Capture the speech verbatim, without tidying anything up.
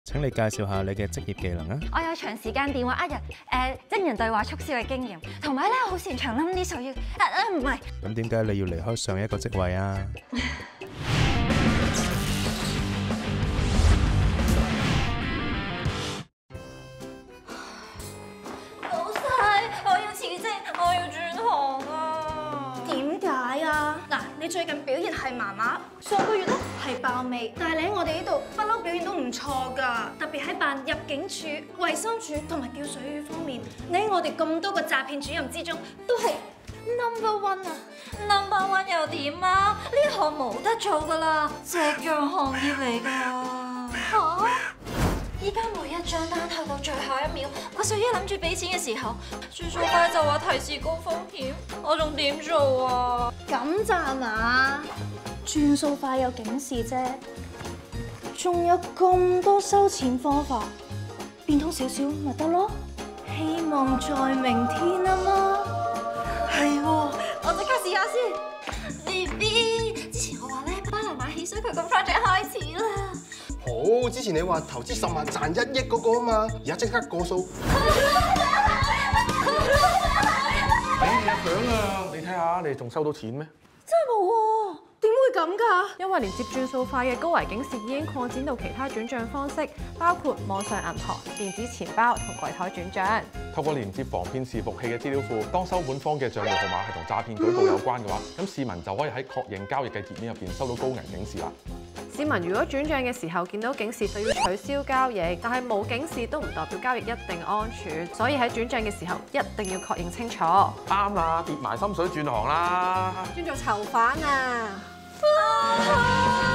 請你介紹下你嘅職業技能啊！ 我有長時間電話呃人，誒、呃、真人對話促銷嘅經驗，同埋咧好擅長冧啲水要，誒誒唔係。 咁點解你要離開上一個職位啊？ 老細，我要辭職，我要轉行啊！ 點解啊？嗱，你最近表現係麻麻，上個月咧係爆味，但係你喺我哋呢度不嬲表現都唔錯㗎，特別喺辦入境處、衛生署同埋叫水魚方面，你喺我哋咁多個詐騙主任之中都係 number one 啊 number one 又點啊？呢行冇得做㗎啦，夕陽行業嚟㗎。嚇！依家每一張單去到最後一秒，個水魚諗住俾錢嘅時候，轉數快就話提示高風險，我仲點做啊？ 咁咋嘛？轉數快有警示啫，仲有咁多收錢方法，變通少少咪得咯。希望在明天啊嘛。 係喎，我即刻試下先。B B， 之前我話咧，巴黎買汽水佢個 project 開始啦。 好，之前你話投資十萬賺一億嗰個啊嘛，而家即刻過數。 哎呀，獎啊！你睇下，你仲收到錢咩？ 真係冇喎，點會咁㗎？ 因為連接轉數快嘅高危警示已經擴展到其他轉帳方式，包括網上銀行、電子錢包同櫃台轉帳。 透過連接防騙伺服器嘅資料庫，當收款方嘅帳戶號碼係同詐騙舉報有關嘅話，咁市民就可以喺確認交易嘅頁面入邊收到高危警示啦。 市民如果轉帳嘅時候見到警示就要取消交易，但係冇警示都唔代表交易一定安全，所以喺轉帳嘅時候一定要確認清楚。 啱啦，跌埋心水轉行啦。 轉做囚犯啊！ 啊